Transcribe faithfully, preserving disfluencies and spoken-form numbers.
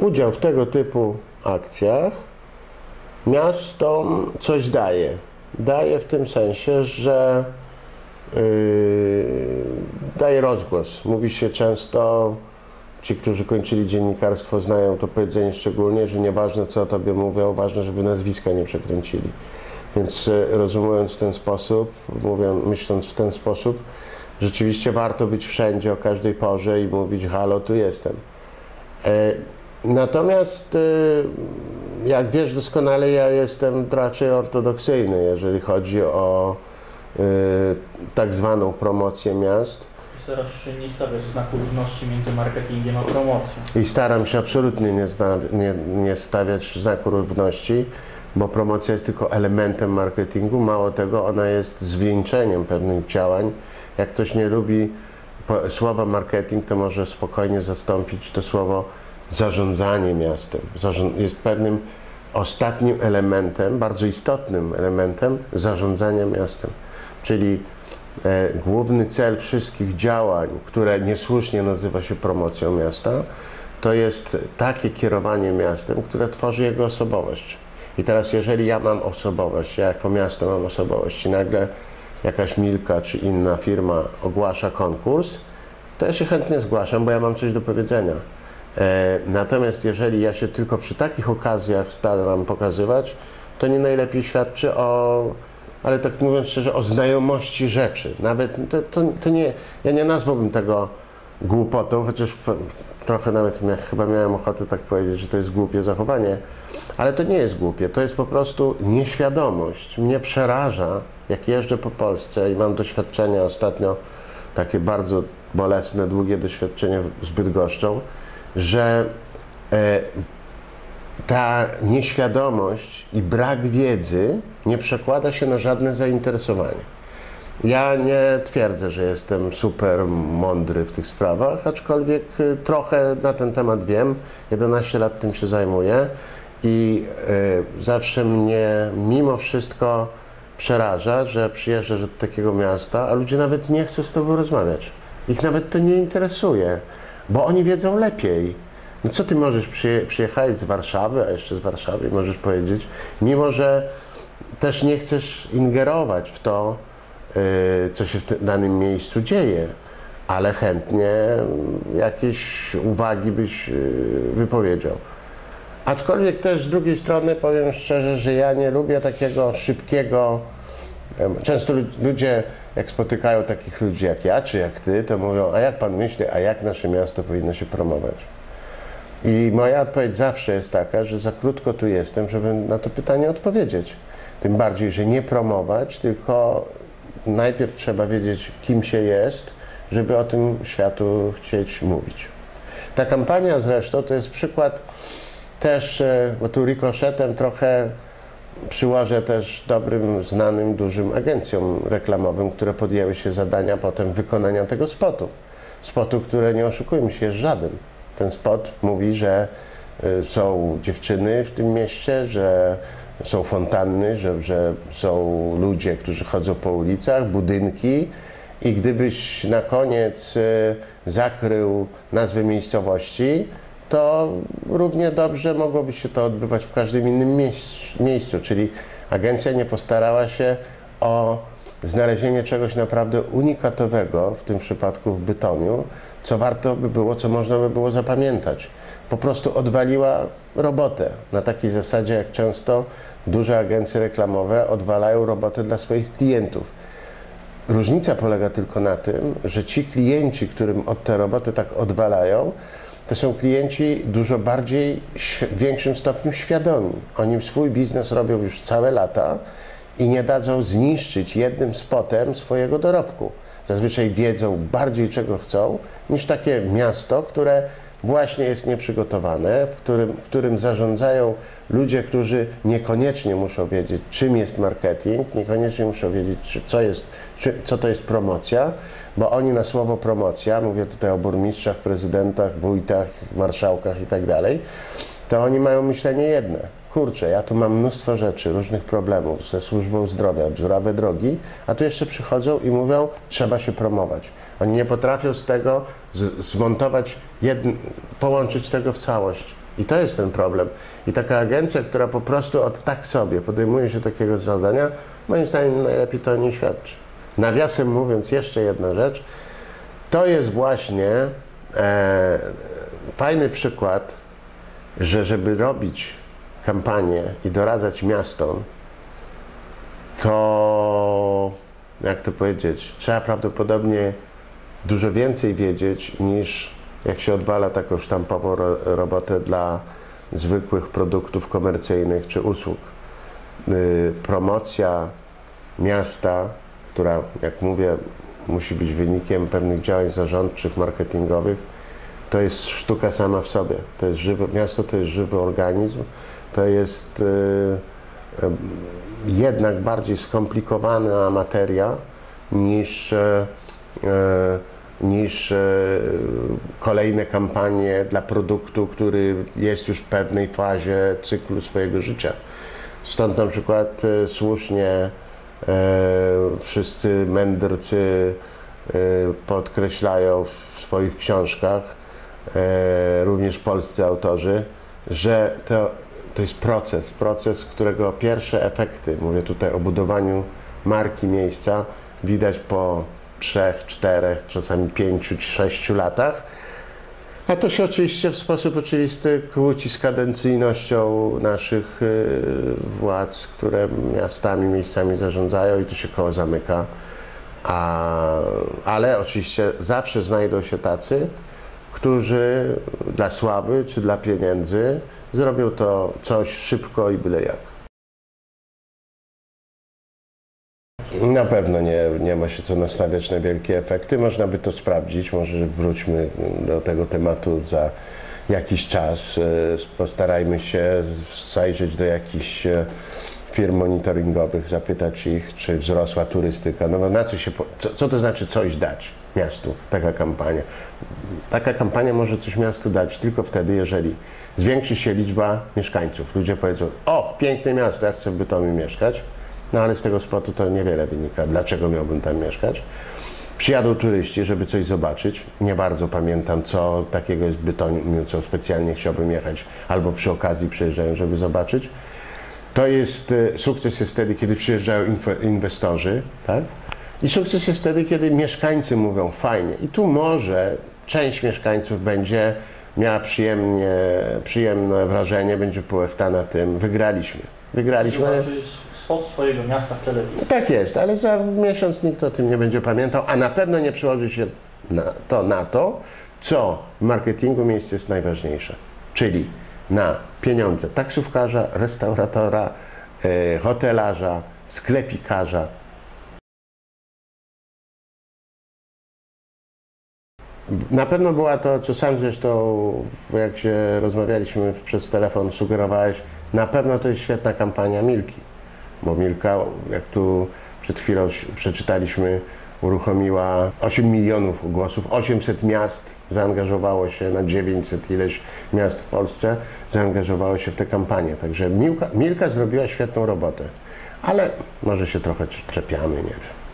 udział w tego typu akcjach miastom coś daje. Daje w tym sensie, że yy, daje rozgłos. Mówi się często, ci, którzy kończyli dziennikarstwo, znają to powiedzenie szczególnie, że nieważne co o tobie mówią, ważne, żeby nazwiska nie przekręcili. Więc rozumując w ten sposób, mówiąc, myśląc w ten sposób, rzeczywiście warto być wszędzie o każdej porze i mówić: halo, tu jestem. E, natomiast e, jak wiesz doskonale, ja jestem raczej ortodoksyjny, jeżeli chodzi o e, tak zwaną promocję miast. Starasz się nie stawiać znaku równości między marketingiem a promocją. I staram się absolutnie nie, zna, nie, nie stawiać znaku równości, bo promocja jest tylko elementem marketingu. Mało tego, ona jest zwieńczeniem pewnych działań. Jak ktoś nie lubi słowa marketing, to może spokojnie zastąpić to słowo zarządzanie miastem. Jest pewnym ostatnim elementem, bardzo istotnym elementem zarządzania miastem. Czyli e, główny cel wszystkich działań, które niesłusznie nazywa się promocją miasta, to jest takie kierowanie miastem, które tworzy jego osobowość. I teraz jeżeli ja mam osobowość, ja jako miasto mam osobowość i nagle jakaś Milka czy inna firma ogłasza konkurs, to ja się chętnie zgłaszam, bo ja mam coś do powiedzenia. E, natomiast jeżeli ja się tylko przy takich okazjach staram pokazywać, to nie najlepiej świadczy o, ale tak mówiąc szczerze, o znajomości rzeczy. Nawet to, to, to nie, ja nie nazwałbym tego głupotą, chociaż trochę nawet mia, chyba miałem ochotę tak powiedzieć, że to jest głupie zachowanie, ale to nie jest głupie, to jest po prostu nieświadomość. Mnie przeraża, jak jeżdżę po Polsce i mam doświadczenia ostatnio, takie bardzo bolesne, długie doświadczenie z Bydgoszczą, że e, ta nieświadomość i brak wiedzy nie przekłada się na żadne zainteresowanie. Ja nie twierdzę, że jestem super mądry w tych sprawach, aczkolwiek trochę na ten temat wiem, jedenaście lat tym się zajmuję i y, zawsze mnie mimo wszystko przeraża, że przyjeżdżasz do takiego miasta, a ludzie nawet nie chcą z tobą rozmawiać. Ich nawet to nie interesuje, bo oni wiedzą lepiej. No co ty możesz przyje przyjechać z Warszawy, a jeszcze z Warszawy możesz powiedzieć, mimo że też nie chcesz ingerować w to, co się w danym miejscu dzieje, ale chętnie jakieś uwagi byś wypowiedział. Aczkolwiek też z drugiej strony powiem szczerze, że ja nie lubię takiego szybkiego, często ludzie jak spotykają takich ludzi jak ja czy jak ty, to mówią: a jak pan myśli, a jak nasze miasto powinno się promować? I moja odpowiedź zawsze jest taka, że za krótko tu jestem, żeby na to pytanie odpowiedzieć. Tym bardziej, że nie promować, tylko najpierw trzeba wiedzieć, kim się jest, żeby o tym światu chcieć mówić. Ta kampania zresztą to jest przykład też, bo tu rikoszetem trochę przyłożę też dobrym, znanym, dużym agencjom reklamowym, które podjęły się zadania potem wykonania tego spotu. Spotu, które, nie oszukujmy się, jest żaden. Ten spot mówi, że są dziewczyny w tym mieście, że są fontanny, że, że są ludzie, którzy chodzą po ulicach, budynki i gdybyś na koniec zakrył nazwę miejscowości, to równie dobrze mogłoby się to odbywać w każdym innym miejscu, czyli agencja nie postarała się o znalezienie czegoś naprawdę unikatowego, w tym przypadku w Bytomiu, co warto by było, co można by było zapamiętać. Po prostu odwaliła robotę na takiej zasadzie, jak często duże agencje reklamowe odwalają robotę dla swoich klientów. Różnica polega tylko na tym, że ci klienci, którym od te roboty tak odwalają, to są klienci dużo bardziej, w większym stopniu świadomi. Oni swój biznes robią już całe lata i nie dadzą zniszczyć jednym spotem swojego dorobku. Zazwyczaj wiedzą bardziej, czego chcą, niż takie miasto, które właśnie jest nieprzygotowane, w którym, w którym zarządzają ludzie, którzy niekoniecznie muszą wiedzieć, czym jest marketing, niekoniecznie muszą wiedzieć, czy, co, jest, czy, co to jest promocja, bo oni na słowo promocja, mówię tutaj o burmistrzach, prezydentach, wójtach, marszałkach i tak dalej, to oni mają myślenie jedne. Kurczę, ja tu mam mnóstwo rzeczy, różnych problemów ze służbą zdrowia, dziurawe drogi, a tu jeszcze przychodzą i mówią, trzeba się promować. Oni nie potrafią z tego z, zmontować, jedn, połączyć tego w całość. I to jest ten problem. I taka agencja, która po prostu od tak sobie podejmuje się takiego zadania, moim zdaniem najlepiej to nie świadczy. Nawiasem mówiąc, jeszcze jedna rzecz, to jest właśnie e, fajny przykład, że żeby robić kampanię i doradzać miastom, to, jak to powiedzieć, trzeba prawdopodobnie dużo więcej wiedzieć niż jak się odwala taką sztampową ro robotę dla zwykłych produktów komercyjnych czy usług. Yy, promocja miasta, która, jak mówię, musi być wynikiem pewnych działań zarządczych, marketingowych, to jest sztuka sama w sobie. To jest żywe, miasto to jest żywy organizm, to jest yy, yy, jednak bardziej skomplikowana materia niż, yy, niż yy, kolejne kampanie dla produktu, który jest już w pewnej fazie cyklu swojego życia. Stąd na przykład yy, słusznie yy, wszyscy mędrcy yy, podkreślają w swoich książkach, E, również polscy autorzy, że to, to jest proces, proces, którego pierwsze efekty, mówię tutaj o budowaniu marki miejsca, widać po trzech, czterech, czasami pięciu czy sześciu latach, a to się oczywiście w sposób oczywisty kłóci z kadencyjnością naszych y, władz, które miastami, miejscami zarządzają i tu się koło zamyka, a, ale oczywiście zawsze znajdą się tacy, którzy dla sławy czy dla pieniędzy zrobią to coś szybko i byle jak. Na pewno nie, nie ma się co nastawiać na wielkie efekty. Można by to sprawdzić. Może wróćmy do tego tematu za jakiś czas. Postarajmy się zajrzeć do jakichś firm monitoringowych, zapytać ich, czy wzrosła turystyka. No na co się, co, co to znaczy coś dać miastu, taka kampania? Taka kampania może coś miastu dać tylko wtedy, jeżeli zwiększy się liczba mieszkańców. Ludzie powiedzą, o, piękne miasto, ja chcę w Bytomiu mieszkać, no ale z tego spotu to niewiele wynika. Dlaczego miałbym tam mieszkać? Przyjadą turyści, żeby coś zobaczyć. Nie bardzo pamiętam, co takiego jest w Bytomiu, co specjalnie chciałbym jechać, albo przy okazji przyjeżdżają, żeby zobaczyć. To jest, sukces jest wtedy, kiedy przyjeżdżają inwestorzy, tak? I sukces jest wtedy, kiedy mieszkańcy mówią fajnie. I tu może część mieszkańców będzie miała przyjemnie, przyjemne wrażenie, będzie połechtana tym, wygraliśmy. Wygraliśmy. Zobaczy spot swojego miasta w telewizji. Tak jest, ale za miesiąc nikt o tym nie będzie pamiętał, a na pewno nie przyłoży się na to, na to, co w marketingu miejsce jest najważniejsze, czyli na pieniądze taksówkarza, restauratora, e, hotelarza, sklepikarza. Na pewno była to, co sam zresztą, jak się rozmawialiśmy przez telefon, sugerowałeś, na pewno to jest świetna kampania Milki, bo Milka, jak tu przed chwilą przeczytaliśmy, uruchomiła osiem milionów głosów, osiemset miast zaangażowało się, na dziewięćset ileś miast w Polsce zaangażowało się w tę kampanię. Także Milka, Milka zrobiła świetną robotę, ale może się trochę czepiamy, nie wiem.